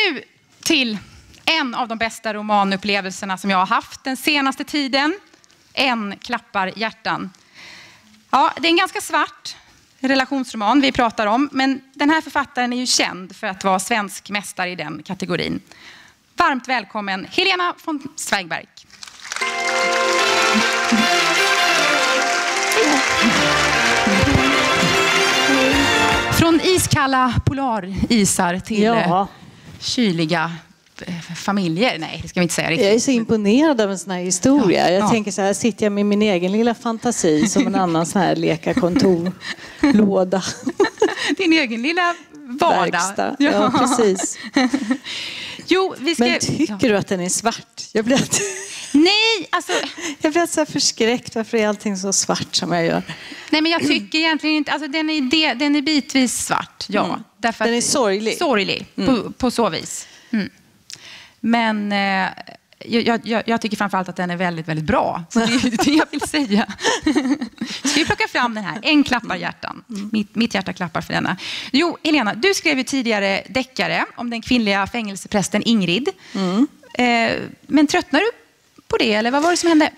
Nu till en av de bästa romanupplevelserna som jag har haft den senaste tiden. En klappar hjärtan. Ja, det är en ganska svart relationsroman vi pratar om. Men den här författaren är ju känd för att vara svensk mästare i den kategorin. Varmt välkommen Helena von Zweigbergk. Från iskalla polarisar till kyliga familjer. Nej, det ska vi inte säga riktigt. Jag är så imponerad av en sån här historia. Jag tänker så här, sitter jag med min egen lilla fantasi som en annan sån här leka-kontorlåda. Din egen lilla vardag. Verkstad. Ja, precis. Jo, Men tycker du att den är svart? Nej, alltså... Jag blir så förskräckt. Varför är allting så svart som jag gör? Nej, men jag tycker egentligen inte... Alltså, den är bitvis svart, ja. Därför den är sorglig. Sorglig, på så vis. Mm. Men jag tycker framförallt att den är väldigt, väldigt bra. Så det är det jag vill säga. Ska vi plocka fram den här? En klappar hjärtan. Mitt hjärta klappar för denna. Jo, Helena, du skrev ju tidigare deckare om den kvinnliga fängelseprästen Ingrid. Men tröttnar du på det, eller vad var det som hände?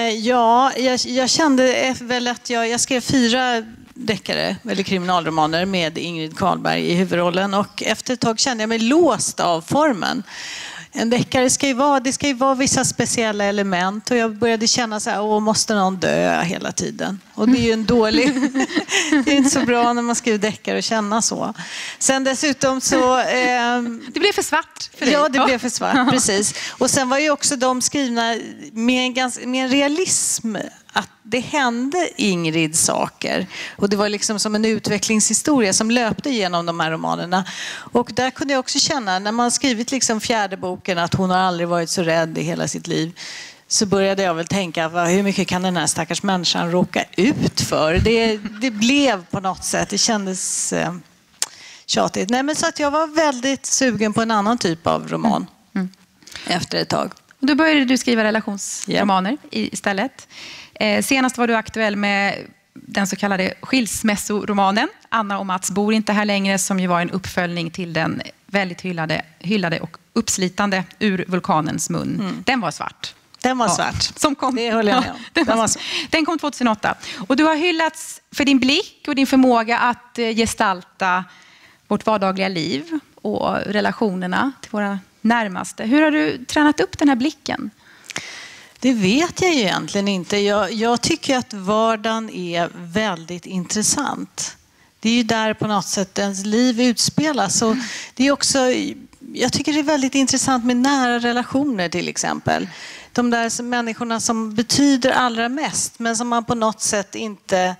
Jag kände väl att jag skrev 4 deckare, eller kriminalromaner med Ingrid Carlberg i huvudrollen, och efter ett tag kände jag mig låst av formen. En deckare ska ju vara vissa speciella element, och jag började känna så här, måste någon dö hela tiden? Och det är ju en dålig... det är inte så bra när man skriver deckare och känna så. Sen dessutom så... det blev för svart för dig. Ja, det blev för svart, precis. Och sen var ju också de skrivna med en realism, att det hände Ingrid saker. Och det var liksom som en utvecklingshistoria som löpte genom de här romanerna. Och där kunde jag också känna, när man skrivit liksom 4:e boken, att hon har aldrig varit så rädd i hela sitt liv, så började jag väl tänka, hur mycket kan den här stackars människan råka ut för? Det blev på något sätt, det kändes tjatigt. Nej, men så att jag var väldigt sugen på en annan typ av roman efter ett tag. Då började du skriva relationsromaner istället. Senast var du aktuell med den så kallade skilsmässoromanen. Anna och Mats bor inte här längre, som ju var en uppföljning till den väldigt hyllade och uppslitande Ur vulkanens mun. Den var svart. Den var svart. Som kom, det håller jag med om. Den kom 2008. Och du har hyllats för din blick och din förmåga att gestalta vårt vardagliga liv och relationerna till våra närmaste. Hur har du tränat upp den här blicken? Det vet jag ju egentligen inte. Jag tycker att vardagen är väldigt intressant. Det är ju där på något sätt ens liv utspelas. Och det är också, jag tycker det är väldigt intressant med nära relationer till exempel. De där människorna som betyder allra mest, men som man på något sätt inte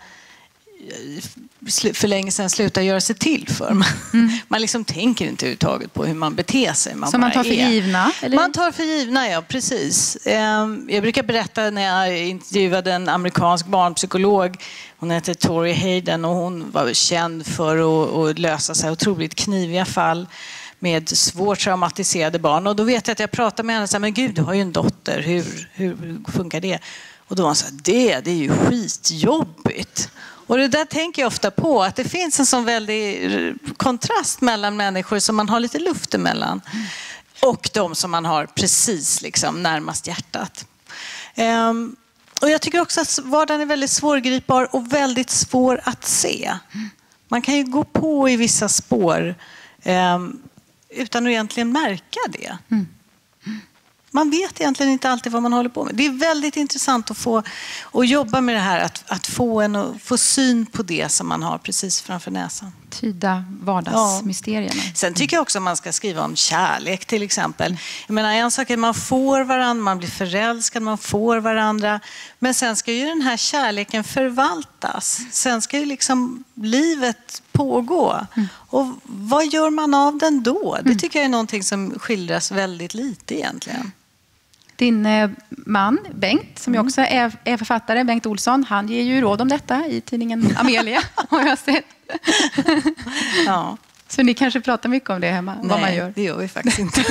för länge sedan slutar göra sig till för. Man liksom tänker inte överhuvudtaget på hur man beter sig. Som man tar för givna? Eller? Man tar för givna, ja, precis. Jag brukar berätta när jag intervjuade en amerikansk barnpsykolog. Hon heter Tori Hayden, och hon var känd för att lösa sig otroligt kniviga fall med svårt traumatiserade barn. Och då vet jag att jag pratade med henne och sa, men gud, du har ju en dotter. Hur funkar det? Och då var hon så här, det är ju skitjobbigt. Och det där tänker jag ofta på, att det finns en sån väldig kontrast mellan människor som man har lite luft emellan och de som man har precis liksom närmast hjärtat. Och jag tycker också att vardagen är väldigt svårgripbar och väldigt svår att se. Man kan ju gå på i vissa spår utan att egentligen märka det. Man vet egentligen inte alltid vad man håller på med. Det är väldigt intressant att jobba med det här. Att få syn på det som man har precis framför näsan. Tyda vardagsmysterierna. Ja. Sen tycker jag också att man ska skriva om kärlek till exempel. Jag menar, en sak är att man får varandra, man blir förälskad, man får varandra. Men sen ska ju den här kärleken förvaltas. Sen ska ju liksom livet pågå. Och vad gör man av den då? Det tycker jag är någonting som skildras väldigt lite egentligen. Din man, Bengt, som ju också är författare, Bengt Olsson, han ger ju råd om detta i tidningen Amelia, har jag sett. Ja. Så ni kanske pratar mycket om det hemma, vad man gör? Nej, det gör vi faktiskt inte.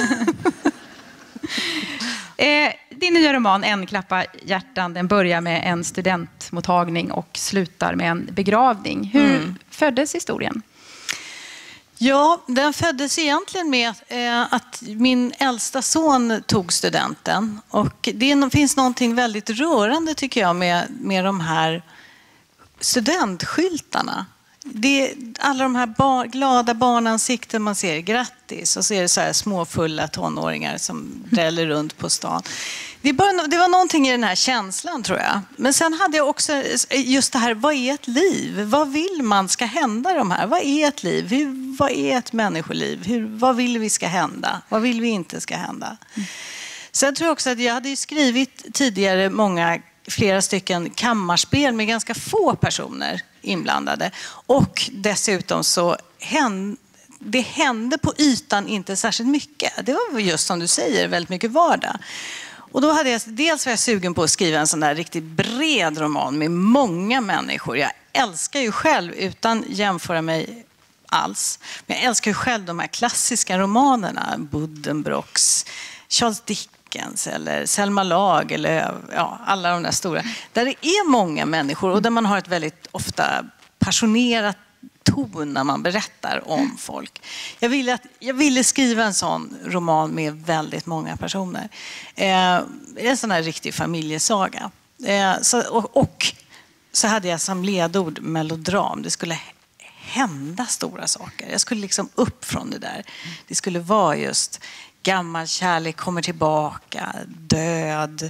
Din nya roman, En klappa hjärtan, den börjar med en studentmottagning och slutar med en begravning. Hur föddes historien? Ja, den föddes egentligen med att min äldsta son tog studenten. Och det finns någonting väldigt rörande tycker jag med de här studentskyltarna. Alla de här glada barnansikten man ser, grattis, och så är det så här småfulla tonåringar som dräller runt på stan. Det var någonting i den här känslan tror jag. Men sen hade jag också just det här, vad är ett liv? Vad vill man ska hända de här? Vad är ett liv? Vad är ett människoliv? Vad vill vi ska hända? Vad vill vi inte ska hända? Sen tror jag också att jag hade skrivit tidigare flera stycken kammarspel med ganska få personer inblandade. Och dessutom så det hände på ytan inte särskilt mycket. Det var just som du säger, väldigt mycket vardag. Och då hade dels var jag sugen på att skriva en sån där riktigt bred roman med många människor. Jag älskar ju själv, utan jämföra mig alls, men jag älskar ju själv de här klassiska romanerna. Buddenbrooks, Charles Dickens eller Selma Lagerlöf, eller alla de där stora. Där det är många människor och där man har ett väldigt ofta passionerat ton när man berättar om folk. Jag ville skriva en sån roman med väldigt många personer. En sån här riktig familjesaga. Och så hade jag som ledord melodram. Det skulle hända stora saker. Jag skulle liksom upp från det där. Det skulle vara just gammal kärlek kommer tillbaka, död,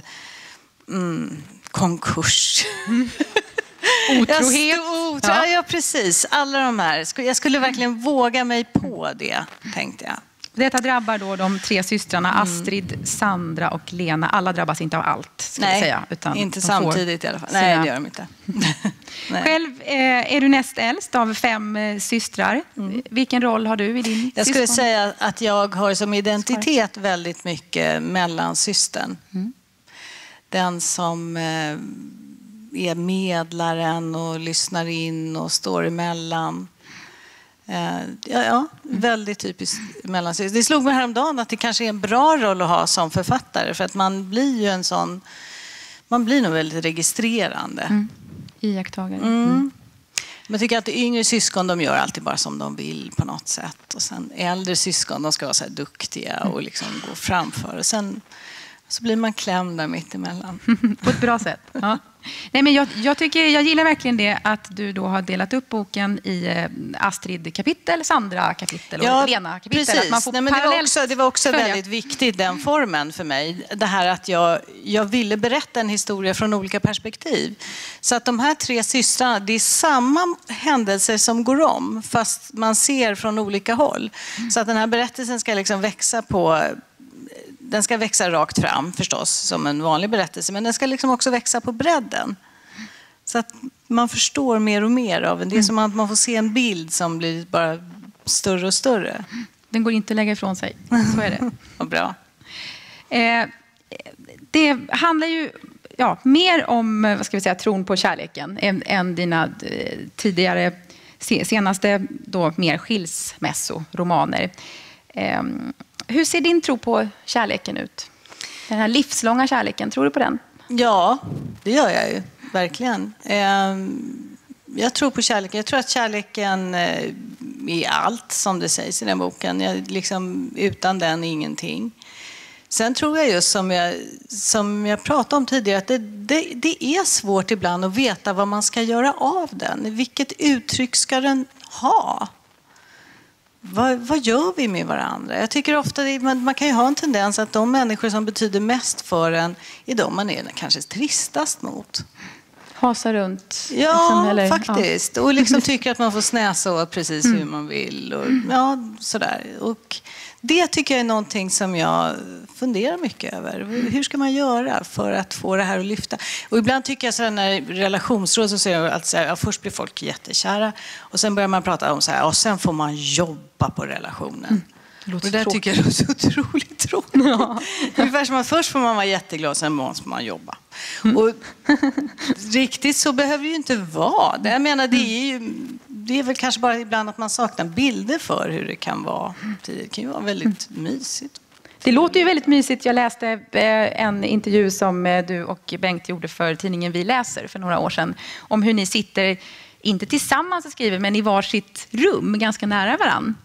konkurs. Otrohet. Ja, precis. Alla de här. Jag skulle verkligen våga mig på det, tänkte jag. Detta drabbar då de 3 systrarna Astrid, Sandra och Lena. Alla drabbas inte av allt, skulle jag säga. Utan inte samtidigt i alla fall. Nej, det gör de inte. Själv är du näst äldst av 5 systrar. Vilken roll har du i din syskon? Jag skulle säga att jag har som identitet väldigt mycket mellansystern. Den som är medlaren och lyssnar in och står emellan. Väldigt typiskt mellansyster. Det slog mig häromdagen att det kanske är en bra roll att ha som författare, för att man blir ju man blir nog väldigt registrerande. Iakttagare. Man tycker att yngre syskon, de gör alltid bara som de vill på något sätt. Och sen äldre syskon, de ska vara så här duktiga och liksom gå framför. Och sen så blir man klämd där mitt emellan. På ett bra sätt. Ja. Nej, men jag gillar verkligen det att du då har delat upp boken i Astrid-kapitel, Sandra-kapitel och Lena-kapitel. Precis. Att man får det var också väldigt viktigt, den formen för mig. Det här att jag ville berätta en historia från olika perspektiv. Så att de här 3 systrarna, det är samma händelser som går om, fast man ser från olika håll. Så att den här berättelsen ska liksom den ska växa rakt fram förstås som en vanlig berättelse, men den ska liksom också växa på bredden. Så att man förstår mer och mer av den. Det är som att man får se en bild som blir bara större och större. Den går inte att lägga ifrån sig. Så är det. Vad bra. Det handlar ju mer om tron på kärleken än dina tidigare senaste då mer skilsmässoromaner. Hur ser din tro på kärleken ut? Den här livslånga kärleken, tror du på den? Ja, det gör jag ju. Verkligen. Jag tror på kärleken. Jag tror att kärleken är allt, som det sägs i den boken. Utan den ingenting. Sen tror jag just som jag pratade om tidigare att det är svårt ibland att veta vad man ska göra av den. Vilket uttryck ska den ha? Vad gör vi med varandra? Jag tycker ofta man kan ju ha en tendens att de människor som betyder mest för en är de man är kanske tristast mot. Hasa runt. Ja, faktiskt. Och liksom tycker att man får snäsa precis hur man vill. Och, sådär. Och det tycker jag är någonting som jag funderar mycket över. Hur ska man göra för att få det här att lyfta? Och ibland tycker jag så här, när relationsråd så säger jag alltid så här, först blir folk jättekära och sen börjar man prata om så här, och sen får man jobba på relationen. Och det där tycker jag är så otroligt tråkigt. Ja. Ungefär som att först får man vara jätteglad, sen måste man jobba. Och riktigt så behöver det ju inte vara. Jag menar, det är väl kanske bara ibland att man saknar bilder för hur det kan vara. Det kan ju vara väldigt mysigt. Det låter ju väldigt mysigt. Jag läste en intervju som du och Bengt gjorde för tidningen Vi läser för några år sedan. Om hur ni sitter, inte tillsammans och skriver, men i varsitt rum ganska nära varann.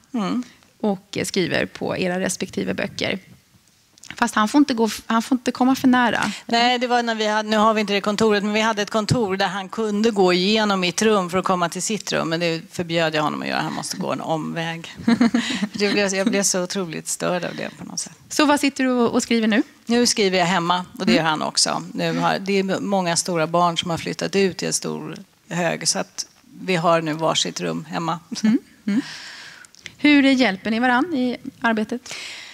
och skriver på era respektive böcker. Fast han får inte komma för nära. Nej, det var när nu har vi inte det kontoret, men vi hade ett kontor där han kunde gå igenom mitt rum för att komma till sitt rum. Men det förbjöd jag honom att göra. Han måste gå en omväg. Jag blev så otroligt störd av det på något sätt. Så vad sitter du och skriver nu? Nu skriver jag hemma, och det gör han också. Det är många stora barn som har flyttat ut i en stor hög, så att vi har nu varsitt rum hemma. Hur hjälper ni varann i arbetet?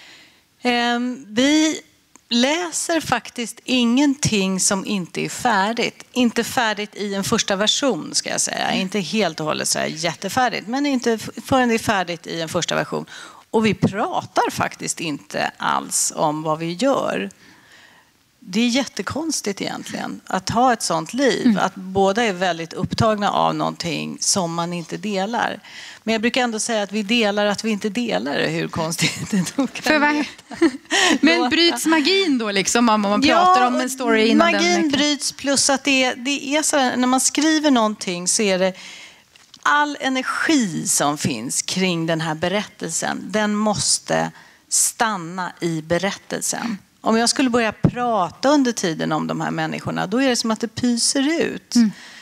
Vi läser faktiskt ingenting som inte är färdigt. Inte färdigt i en första version, ska jag säga. Inte helt och hållet så här jättefärdigt, men inte förrän det är färdigt i en första version. Och vi pratar faktiskt inte alls om vad vi gör. Det är jättekonstigt egentligen att ha ett sånt liv. Att båda är väldigt upptagna av någonting som man inte delar. Men jag brukar ändå säga att vi delar att vi inte delar det, hur konstigt det nog kan vara. Men bryts magin då liksom om man pratar om en story innan magin bryts, plus att det är så här, när man skriver någonting så är det all energi som finns kring den här berättelsen, den måste stanna i berättelsen. Om jag skulle börja prata under tiden om de här människorna, då är det som att det pyser ut.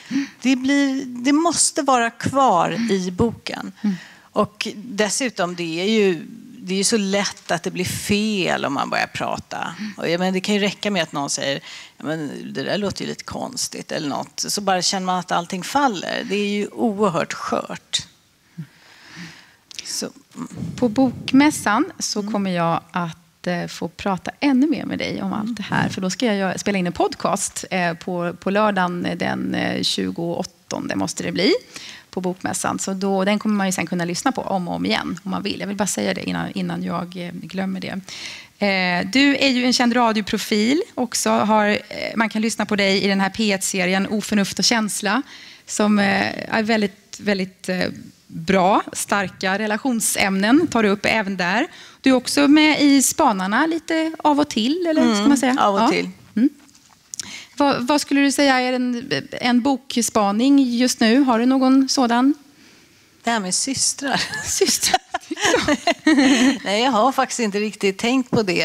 Det måste vara kvar i boken. Och dessutom, det är ju så lätt att det blir fel om man börjar prata. Och det kan ju räcka med att någon säger, det där låter ju lite konstigt eller något. Så bara känner man att allting faller. Det är ju oerhört skört. Så. På bokmässan så kommer jag att få prata ännu mer med dig om allt det här. För då ska jag spela in en podcast på lördagen den 28 måste det bli på bokmässan. Så den kommer man ju sen kunna lyssna på om och om igen om man vill. Jag vill bara säga det innan jag glömmer det. Du är ju en känd radioprofil också. Man kan lyssna på dig i den här P1-serien Oförnuft och känsla som är väldigt, väldigt bra, starka relationsämnen tar du upp även där. Du är också med i Spanarna lite av och till, eller ska man säga? Av och till. Vad skulle du säga är en bokspaning just nu? Har du någon sådan? Det här med systrar. Systrar? Nej, jag har faktiskt inte riktigt tänkt på det.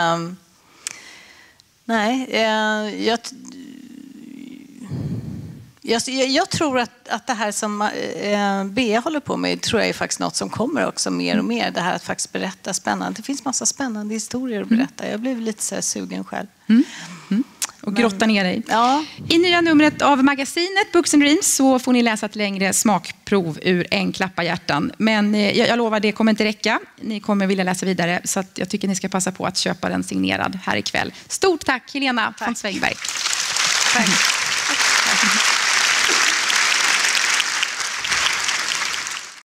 Jag tror att det här som Bea håller på med, tror jag är faktiskt något som kommer också mer och mer. Det här att faktiskt berätta spännande. Det finns massa spännande historier att berätta. Jag blev lite så här sugen själv. Och grotta ner dig. Ja. I nya numret av magasinet Books and Dreams så får ni läsa ett längre smakprov ur En klappa hjärtan. Men jag lovar, det kommer inte räcka. Ni kommer vilja läsa vidare, så att jag tycker ni ska passa på att köpa den signerad här ikväll. Stort tack Helena von Svängberg. Tack.